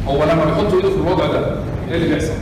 هو لما بيحط ايده في الوضع ده ايه اللي بيحصل؟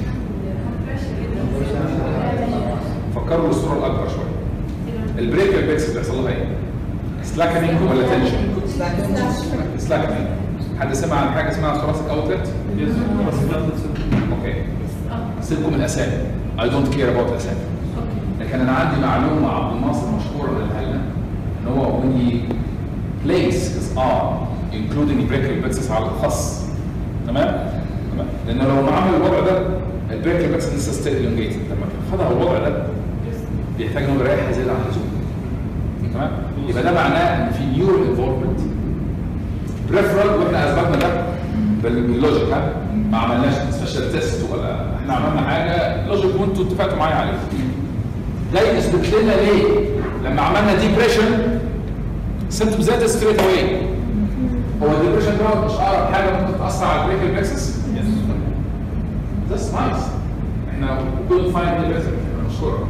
فكروا بالصوره الاكبر شويه. البريك البيكس بيحصل لها ايه؟ سلاكنينج ولا تنشن؟ سلاكنينج. حد سمع عن حاجه اسمها ثوراسيك اوتلت؟ اوكي. سيبكم من الاسامي. I don't care about الاسامي. لكن انا عندي معلومه عبد الناصر مشهوره قالها لنا ان هو when he place his arm including brachial plexus على الخص تمام؟ لان لو ما عمل الوضع ده البريكال بلكسس لسه ستيل elongated لما خدها الوضع ده بيحتاج انه يريح زياده عن اللزوم. تمام؟ يبقى ده معناه ان في نيورال انفولفمنت بريفرال واحنا اثبتنا ده باللوجيك ها ما عملناش سبيشال تيست ولا احنا عملنا حاجه لوجيك وانتوا اتفقتوا معايا عليه. ده يثبت لنا ليه لما عملنا ديبريشن سيمتوم زادت ستريت اواي. هو الديبريشن ده مش اقرب حاجه ممكن تاثر على البريكال بلكسس؟ That's nice. احنا couldn't find any better. مشكورة.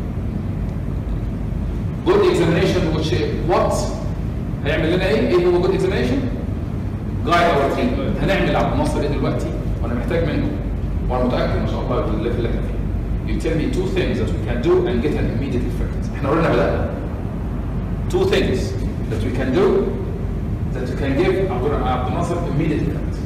Good examination which what؟ هيعمل لنا ايه؟ ايه هو good examination؟ Guide our treatment. هنعمل عبد الناصر ايه دلوقتي؟ وانا محتاج منه. وانا متأكد ما شاء الله بالليفل اللي احنا فيه. You tell me two things that we can do and get an immediate effect. احنا قلنا بدأنا. Two things that we can do that we can give عبد الناصر immediate effect.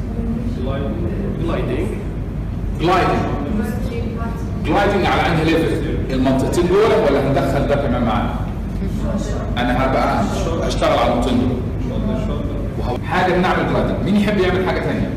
جلايدنج على انهي ليفل؟ المنطقتين دول ولا هندخل ده كمان معانا؟ انا هبقى اشتغل على النقطتين دول. حاجه بنعمل جلايدنج، مين يحب يعمل حاجه ثانيه؟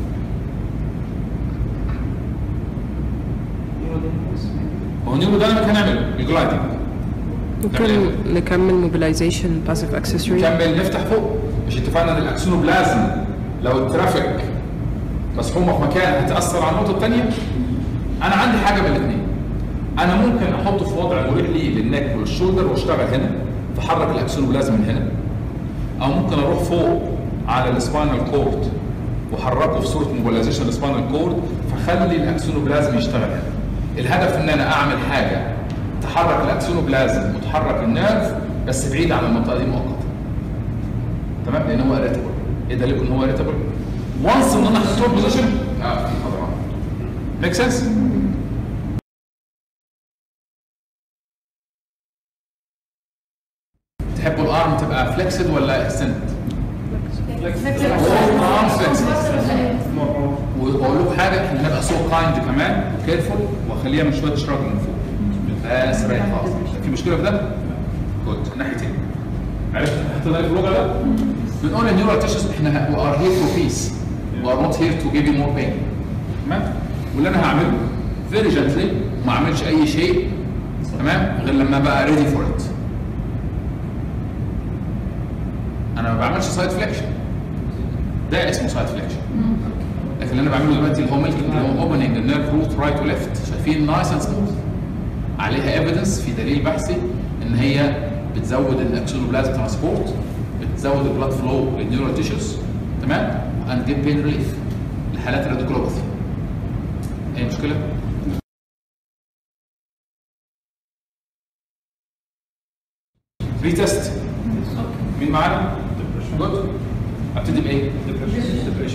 هو نيورو دايناميك هنعمل الجلايدنج. ممكن نكمل موبيلايزيشن باسيف اكسسوري. نكمل نفتح فوق، مش اتفقنا ان الاكسونوبلازم لو الترافيك مسحومه في مكان هتاثر على النقطه الثانيه؟ انا عندي حاجه من الاثنين. انا ممكن احطه في وضع مريح لي للنك والشولدر واشتغل هنا فحرك الاكسونوبلازم من هنا، او ممكن اروح فوق على السباينال كورد واحركه في صوره موبيلايزيشن السباينال كورد فخلي الاكسونوبلازم يشتغل هنا. الهدف ان انا اعمل حاجه تحرك الاكسونوبلازم وتحرك النيرف بس بعيد عن المنطقه دي مؤقتا. تمام؟ لان هو اريتابل. ايه دليل ان هو اريتابل؟ وانس ان انا حطيته في بوزيشن في حضرتك. ميك سنس؟ تحبوا الارم تبقى فليكسد ولا اكستند؟ فليكسد. ارم فليكسد. واقول لكم حاجه احنا هنبقى سو كايند كمان كيرفول واخليها من شويه تشرب من فوق. بس رايح خالص. في مشكله في ده؟ جود. ناحيتين. عرفت حطينا ايه في الوضع ده؟ بنقول النيورال تيشوز احنا we are here for peace. We are not here to give you more pain. تمام؟ واللي انا هعمله very gently ما اعملش اي شيء تمام غير لما ابقى ready for it. انا ما بعملش سايد فليكشن. ده اسمه سايد فليكشن. لكن اللي انا بعمله دلوقتي اللي هو ميلكينج اللي هو اوبننج النيرف روت رايت وليفت. شايفين نايس اند سموث. عليها ايفيدنس في دليل بحثي ان هي بتزود الاكسونوبلازم ترانسبورت، بتزود البلاد فلو للنيورال تيشوز تمام؟ اند جيب بين ريليف لحالات الراديكولوباثي. اي مشكله؟ ريتست. مين معانا؟ جود. ابتدي بايه؟ ديبريشن.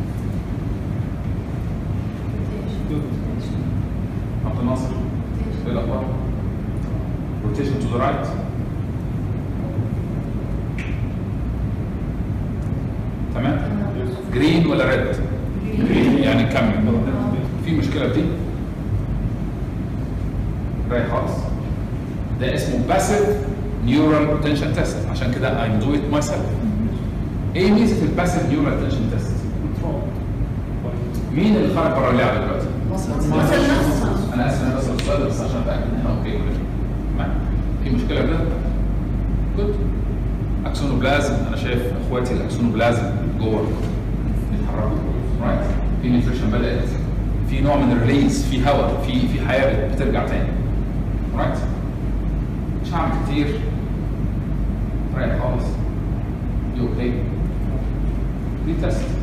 عبد الناصر ايه الاخبار؟ روتيشن تو ذا رايت. تمام؟ جرين ولا ريد؟ جرين يعني نكمل. في مشكله في دي؟ رايح خالص. ده اسمه باسيف نيورال تنشن تيست، عشان كده I'm doing it myself. ايه ميزه الباسيف نيورال تنشن تيست؟ مين اللي خرج بره اللعبه دلوقتي؟ انا اسف انا بس السؤال بس عشان اتاكد ان احنا اوكي تمام. في مشكله كده؟ جود. اكسونوبلازم انا شايف اخواتي الاكسونوبلازم جوه بيتحركوا رايت. في نيوتريشن بدات، في نوع من الريليز، في هواء، في حياه بترجع تاني رايت. مش هعمل كتير رايح خالص. دي اوكي. دي تيست.